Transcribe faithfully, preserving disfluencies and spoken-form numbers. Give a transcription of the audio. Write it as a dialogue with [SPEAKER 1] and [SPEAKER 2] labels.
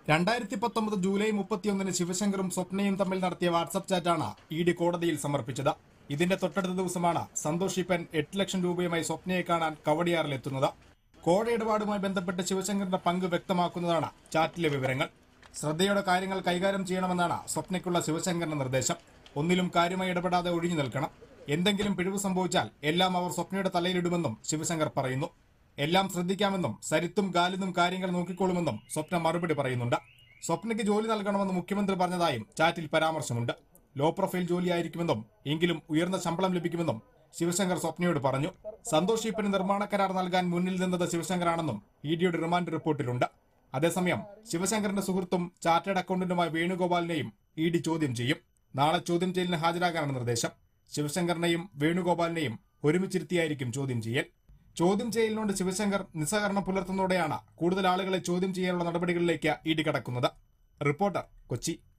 [SPEAKER 1] രണ്ടായിരത്തി പത്തൊമ്പത് ജൂലൈ മുപ്പത്തിയൊന്നിന് ശിവശങ്കറും സ്വപ്നയും തമ്മിൽ നടത്തിയ വാട്സ്ആപ്പ് ചാറ്റാണ് ഇ ഡി കോടതിയിൽ സമർപ്പിച്ചത്. ഇതിന്റെ തൊട്ടടുത്ത ദിവസമാണ് സന്തോഷ് ഈപ്പൻ എട്ട് ലക്ഷം രൂപയുമായി സ്വപ്നയെ കാണാൻ കവടിയാറിലെത്തുന്നത്. കോഴ ഇടപാടുമായി ബന്ധപ്പെട്ട് ശിവശങ്കറിന്റെ പങ്ക് വ്യക്തമാക്കുന്നതാണ് ചാറ്റിലെ വിവരങ്ങൾ. ശ്രദ്ധയോടെ കാര്യങ്ങൾ കൈകാര്യം ചെയ്യണമെന്നാണ് സ്വപ്നയ്ക്കുള്ള ശിവശങ്കറിന്റെ നിർദ്ദേശം. ഒന്നിലും കാര്യമായി ഇടപെടാതെ ഒഴിഞ്ഞു നിൽക്കണം. എന്തെങ്കിലും പിഴവ് സംഭവിച്ചാൽ എല്ലാം അവർ സ്വപ്നയുടെ തലയിലിടുമെന്നും ശിവശങ്കർ പറയുന്നു. എല്ലാം ശ്രദ്ധിക്കാമെന്നും സരിത്തും ഗാലിനും കാര്യങ്ങൾ നോക്കിക്കോളുമെന്നും സ്വപ്ന മറുപടി പറയുന്നുണ്ട്. സ്വപ്നയ്ക്ക് ജോലി നൽകണമെന്ന് മുഖ്യമന്ത്രി പറഞ്ഞതായും ചാറ്റിൽ പരാമർശമുണ്ട്. ലോ പ്രൊഫൈൽ ജോലിയായിരിക്കുമെന്നും എങ്കിലും ഉയർന്ന ശമ്പളം ലഭിക്കുമെന്നും ശിവശങ്കർ സ്വപ്നയോട് പറഞ്ഞു. സന്തോഷ് ഈപ്പന് നിർമ്മാണ കരാർ നൽകാൻ മുന്നിൽ നിന്നത് ശിവശങ്കറാണെന്നും ഇ ഡിയുടെ റിമാൻഡ് റിപ്പോർട്ടിലുണ്ട്. അതേസമയം ശിവശങ്കറിന്റെ സുഹൃത്തും ചാർട്ടേഡ് അക്കൌണ്ടന്റുമായ വേണുഗോപാലിനെയും ഇ ഡി ചോദ്യം ചെയ്യും. നാളെ ചോദ്യം ചെയ്യലിന് ഹാജരാകാനാണ് നിർദ്ദേശം. ശിവശങ്കറിനെയും വേണുഗോപാലിനെയും ഒരുമിച്ചിരുത്തിയായിരിക്കും ചോദ്യം ചെയ്യൽ. ചോദ്യം ചെയ്യലിനോട് ശിവശങ്കർ നിസ്സഹകരണം പുലർത്തുന്നതോടെയാണ് കൂടുതൽ ആളുകളെ ചോദ്യം ചെയ്യാനുള്ള നടപടികളിലേക്ക് ഇ ഡി കടക്കുന്നത്. റിപ്പോർട്ടർ, കൊച്ചി.